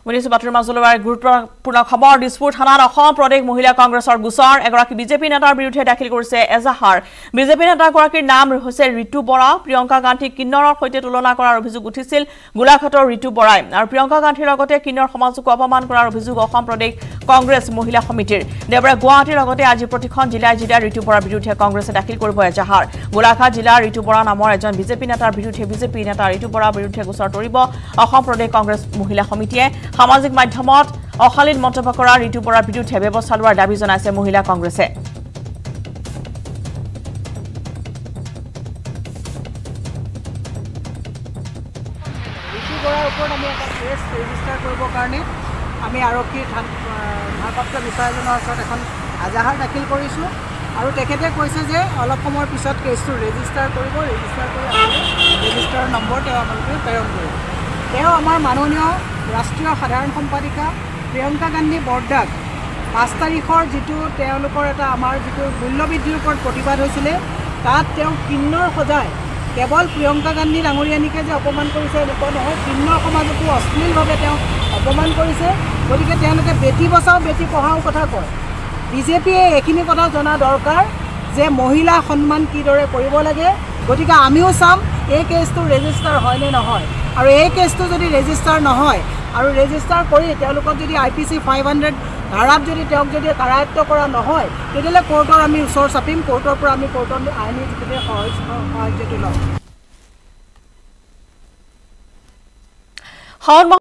শুনিছো বাতৰিৰ মাজলৈ গুৰুত্বপূৰ্ণ খবৰ দিছপুৰ থানাত অসম প্ৰদেশ মহিলা কংগ্ৰেছৰ গোচৰ এগৰাকী বিজেপি নেতাৰ বিৰুদ্ধে দাখিল কৰিছে এজাহাৰ বিজেপি নেতাগৰাকীৰ নাম হৈছে ঋতু বৰা প্ৰিয়ংকা গান্ধীক কিন্নৰৰ সৈতে তুলনা কৰাৰ অভিযোগ উঠিছিল গোলাঘাটৰ ঋতু বৰাই আৰু প্ৰিয়ংকা গান্ধীৰ লগতে কিন্নৰ সমাজক অপমান কৰাৰ অভিযোগ অসম প্ৰদেশ কংগ্ৰেছ মহিলা সমিতিৰ দেৱৰে গুৱাহাটীৰ লগতে আজি প্ৰতিখন জিলাৰ ঋতু বৰাৰ বিৰুদ্ধে কংগ্ৰেছে দাখিল কৰিব এজাহাৰ গোলাঘাট জিলাৰ ঋতু বৰা নামৰ এজন বিজেপি নেতাৰ বিৰুদ্ধে বিজেপি নেতা ঋতু বৰাৰ বিৰুদ্ধে গোচৰ তৰিব অসম প্ৰদেশ কংগ্ৰেছ মহিলা সমিতিয়ে সামাজিক মাধ্যমত অশালীন মন্তব্য কৰা ঋতু বৰাৰ বিৰুদ্ধে ব্যৱস্থা লোৱাৰ দাবী জনাইছে মহিলা কংগ্ৰেছে ঋতু বৰাৰ ওপৰত আমি এটা কেছ ৰেজিষ্টাৰ কৰিবৰ কাৰণে আমি আৰক্ষীৰ ভাৰপ্ৰাপ্ত বিষয়াজনৰ ওচৰত এখন এজাহাৰ দাখিল কৰিছোঁ আৰু তেখেতে কৈছে যে অলপ সময়ৰ পিছত কেছটো ৰেজিষ্টাৰ কৰিব ৰেজিষ্টাৰ কৰি ৰেজিষ্টাৰৰ নম্বৰ তেওঁ আপোনালোকে প্ৰেৰণ কৰিব তেওঁ আমাৰ মাননীয় ৰাষ্ট্ৰীয় সাধাৰণ সম্পাদিকা প্ৰিয়ংকা গান্ধী বৰদাক 5 তাৰিখৰ যিটো তেওঁলোকৰ এটা আমাৰ যিটো মূল্যবৃদ্ধিৰ ওপৰত প্ৰতিবাদ হৈছিলে তাত তেওঁ কিন্নৰ সজাই কেৱল প্ৰিয়ংকা গান্ধী ডাঙৰীয়ানীকে যে অপমান কৰিছে এনেকুৱা নহয় কিন্নৰ সমাজকো অশ্লীলভাৱে তেওঁ অপমান কৰিছে গতিকে তেওঁলোকে বেটি বচাও বেটি পঢ়াও কথা কয় বিজেপিয়ে এইখিনি কথা জনা দৰকাৰ যে মহিলা সন্মান কিদৰে কৰিব লাগে গতিকে আমিও চাম এই কেছটো ৰেজিষ্টাৰ হয় নে নহয় আৰু এই কেছটো যদি ৰেজিষ্টাৰ নহয় আৰু ৰেজিষ্টাৰ কৰি তেওঁলোকক যদি IPC 500 ধাৰাত যদি তেওঁক যদি কাৰায়ত্ব কৰা নহয় তেতিয়াহ'লে কোৰ্টৰ আমি ওচৰ চাপিম কোৰ্টৰ পৰা আমি কোৰ্টৰ আইনী যিটো সাহায্যটো ল'ম